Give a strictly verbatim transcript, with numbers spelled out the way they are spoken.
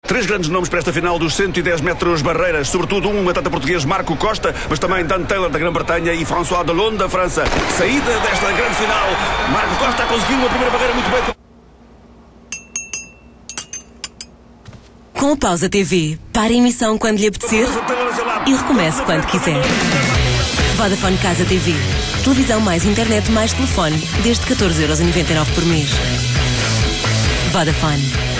Três grandes nomes para esta final dos cento e dez metros barreiras, sobretudo um atleta português, Marco Costa, mas também Dan Taylor da Grã-Bretanha e François Delonne da França. Saída desta grande final, Marco Costa conseguiu uma primeira barreira muito bem. Com a Pausa T V, para a emissão quando lhe apetecer e recomece quando quiser. Vodafone Casa T V. Televisão mais internet mais telefone, desde catorze euros e noventa e nove por mês. Vodafone.